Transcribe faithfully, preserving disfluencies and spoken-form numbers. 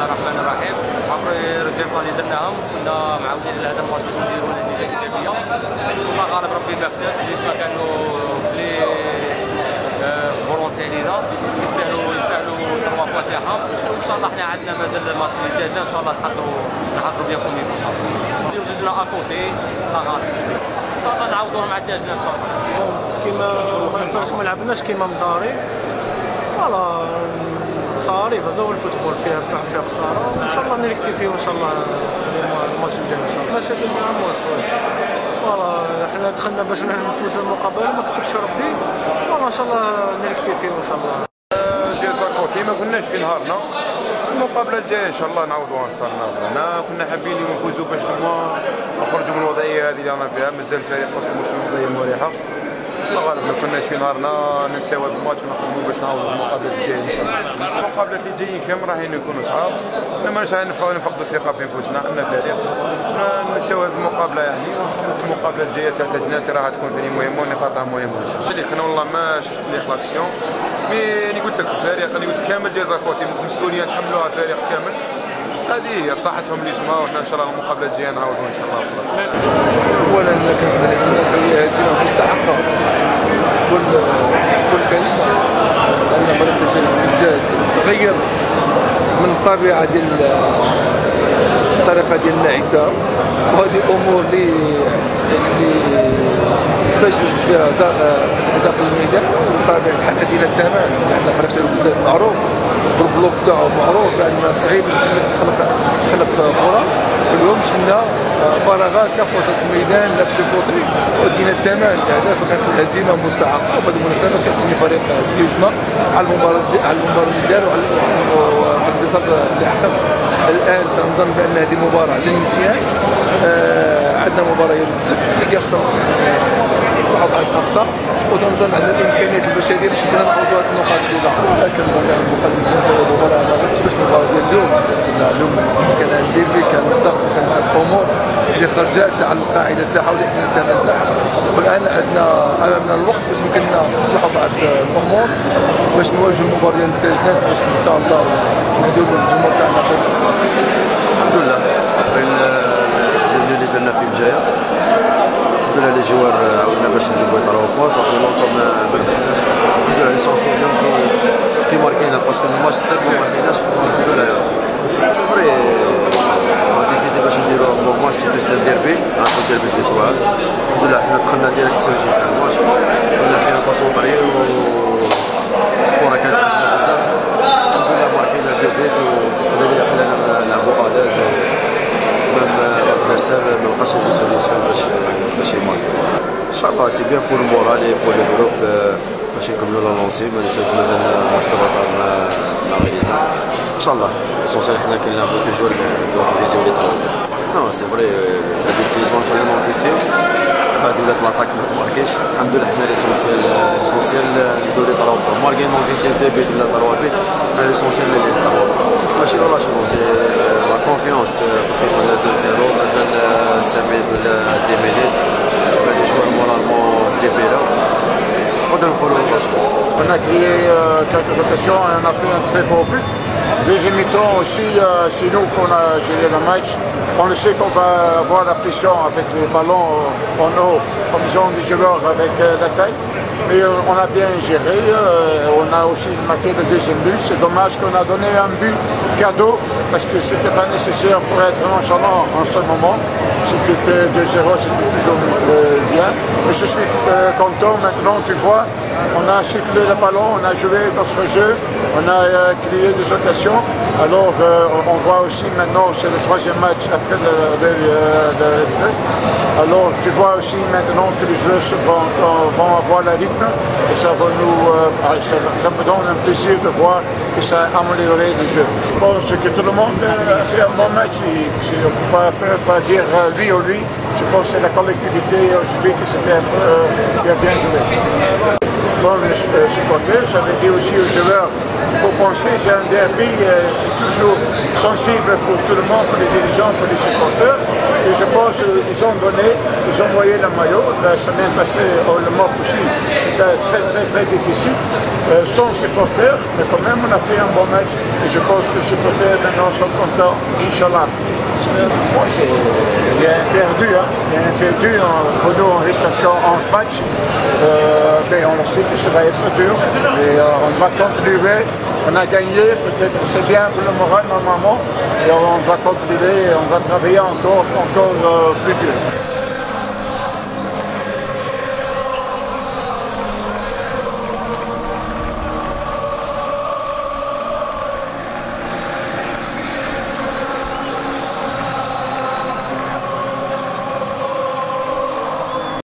الله الرحمن الرحيم. عبر الريزلت اللي درناهم كنا معودين على هذا الماتش باش نديروا نتيجه ايجابيه. الله غالب ربي ما فتاش، بالنسبه كانوا لي فولونتي علينا يستاهلوا يستاهلوا التروا بوا تاعهم. ان شاء الله حنا عندنا مازال الماتش اللي جانا ان شاء الله نحضروا نحضروا بيان كومي ان شاء الله. نديروا جوجنا اكوتي الله غالب ان شاء الله نعاودوهم مع التاجنا ان شاء الله. كيما ما لعبناش كيما مداري فوالا صاري هذا هو الفوتبول فيها فيها خساره وان شاء الله نريكتيفيو ان شاء الله الماتش الجاي ان شاء الله. مشاكل مع موت فوالا حنا دخلنا باش نفوزوا المقابله ما كتبش ربي فوالا ان شاء الله نريكتيفيو ان شاء الله. ديال زاكوتي ما كناش في نهارنا، المقابله الجايه ان شاء الله نعوضوها نصرنا. حنا كنا حابين نفوزوا باش نخرجوا من الوضعيه هذه اللي رانا فيها، مازال الفريق واصل مش في وضعيه مريحه. الله غالب ما كناش في نهارنا نساو هذا الماتش ونخدموا باش نعوضوا المقابلات الجايه ان شاء الله. المقابلات اللي جايين كامل راهين يكونوا صعاب، ما ماناش نفقدوا الثقه في انفسنا، عندنا فريق نساو هذه المقابله يعني المقابله الجايه تاع جناتي راح تكون ثاني مهمه ونقاطها مهمه ان شاء الله. اللي حنا والله ما شفت لي لاكسيون مي اللي قلت لك الفريق اللي قلت كامل ديال زاكوتي مسؤوليه نحملوها الفريق كامل، هذه هي بصحتهم اللي يسمعوا وحنا ان شاء الله المقابله الجايه نعاودوا ان شاء الله. اولا كانت الهزيمه هي هزيمه مستحقه كل كل كلمه، لان فريق الشرق بالذات تغير من الطبيعه ديال الطريقه ديال اللعب، وهذه امور اللي اللي فشلت فيها داخل الميدان بالطبيعه الحال ادينا الثمن، لان فريق الشرق بالذات معروف والبلوك تاعو معروف بان صعيب باش تخلق تخلق فرص. اليوم شفنا فراغات لا في وسط الميدان لا في البوطري ودينا الثمن لهذا، فكانت الهزيمه مستحقه. وبهذه المناسبه كنبني فريق ديوسما على المباراه على المباراه اللي دار وعلى الانبساط اللي حقق. الان كنظن بان هذه مباراه للنسيان. آه عندنا مباراه يوم السبت اللي كيخسر صعب بعض الاخطاء، وتنظن عندنا الامكانيات البشريه باش نقدروا نعوضوا هذه النقاط الاولى. لكن المقدم ديال المباراه ما غاتش باش المباراه ديال اليوم، اليوم كان ديربي كان الضغط كان الامور اللي خرجت على القاعده تاعها والاحتمال تاعها. والان عندنا امامنا الوقت باش يمكننا نصلحوا بعض الامور باش نواجهوا المباراه ديال التاجنات باش ان شاء الله نديروا الجمهور تاعنا خير. الحمد لله اللي درنا في الجايه الحمد لله لي جوار عاودنا باش نجيبو يطراو بوا صافي لونطون ما ربحناش. الحمد لله ليسونسيال اليوم كي ماركينا باسكو الماتش ستاد ما ماركيناش. الحمد لله سي فري on a décidé باش نديرو بو موا سي بلوس الديربي نعرفو الديربي ديال الكوار. الحمد لله حنا دخلنا ديريكت في السوجي تاع الماتش كنا فينا باسون طري والكره كانت عندنا بزاف. الحمد لله ماركينا دو فيت وهذا اللي خلانا نلعبو اداز ميم l'adversaire ما لقاش دي سوليسيون باش باش يمارك. ان شاء الله سي بيان بور المورال اي بور لو جروب باش نكملوا لا لونسي ما نساوش مازال ماتش دابا مع مع غيزا ان شاء الله. ليسونسيال حنا كنلعبو توجور دونك فيزيو لي طرو. نو سي فري هذيك السيزون كنا نونكيسيو بعد ولات لاطاك ما تماركيش. الحمد لله حنا ليسونسيال ليسونسيال نديرو لي طرو ماركين نونكيسيو دي بيت ولا طرو بيت ليسونسيال لي طرو ماشي ريلاشيون سي لا كونفيونس باسكو كنا دو زيرو مازال خمسة مينيت ولا دي مينيت سي با لي جوار مورالمون بريبيرا نقدر نقولو ريلاشيون. On a créé euh, quelques occasions et on a fait un très beau but. Deuxième mi-temps aussi, euh, c'est nous qu'on a géré le match. On le sait qu'on va avoir la pression avec les ballons en haut, comme ils ont des joueurs avec euh, la taille. Mais euh, on a bien géré, euh, on a aussi marqué le deuxième but. C'est dommage qu'on a donné un but cadeau parce que c'était pas nécessaire pour être nonchalant en ce moment. Si c'était deux zéro, c'était toujours euh, bien. Mais je suis euh, content maintenant, tu vois. On a circulé le ballon, on a joué notre jeu, on a euh, créé des occasions. Alors euh, on voit aussi maintenant, c'est le troisième match après le, le, le, le trait. Alors tu vois aussi maintenant que les joueurs vont, vont avoir la rythme et ça va nous, euh, ça, ça me donne un plaisir de voir que ça a amélioré le jeu. Bon, c'est que tout le monde a fait un bon match. Et, on ne peut pas, peut pas dire euh, lui ou lui. Je pense que c'est la collectivité aujourd'hui que c'était un peu euh, bien joué. Bon, les supporters, j'avais dit aussi aux joueurs, il faut penser, c'est un derby, c'est toujours sensible pour tout le monde, pour les dirigeants, pour les supporters. Et je pense qu'ils ont donné, ils ont envoyé le maillot. La semaine passée, le M O C aussi très très très, très difficile, euh, sans supporters, mais quand même on a fait un bon match et je pense que les supporters maintenant sont contents, Inch'Allah. Bon, c'est bien perdu, hein. Bien perdu, pour nous on reste encore onze matchs, euh, mais on le sait que ça va être dur et euh, on va continuer. On a gagné, peut-être c'est bien pour le moral normalement, et on va continuer et on va travailler encore, encore euh, plus dur.